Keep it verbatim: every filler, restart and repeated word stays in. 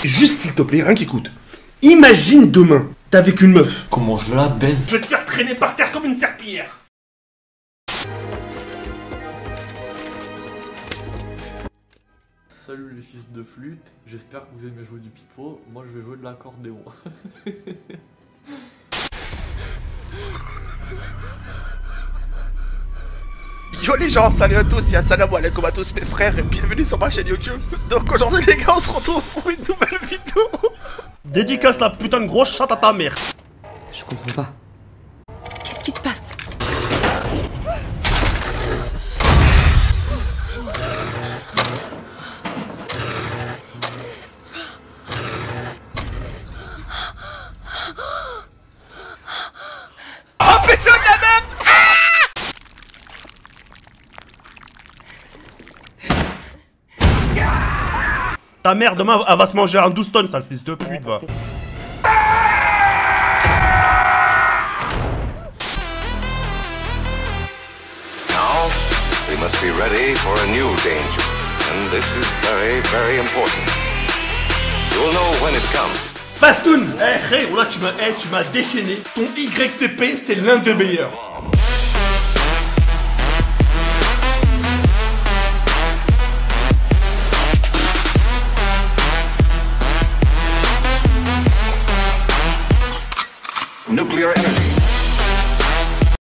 Juste s'il te plaît, rien qui coûte. Imagine demain, t'es avec une meuf. Comment je la baise? Je vais te faire traîner par terre comme une serpillière. Salut les fils de flûte, j'espère que vous aimez jouer du pipeau. Moi je vais jouer de l'accordéon. Yo les gens, salut à tous et salam alaikum à tous mes frères et bienvenue sur ma chaîne YouTube. Donc aujourd'hui les gars, on se retrouve pour une nouvelle vidéo. Dédicace la putain de grosse chatte à ta mère. Je comprends pas. Qu'est-ce qui se passe? Oh pécho de la meuf. Ta mère demain elle va se manger un douze tonnes, sale fils de pute va. Now, we must be ready for a new danger. And this is very, very important. You'll know when it comes. Fastoun. Eh frérot, là tu m'as eh, tu m'as déchaîné. Ton Y T P c'est l'un des meilleurs. Nuclear energy.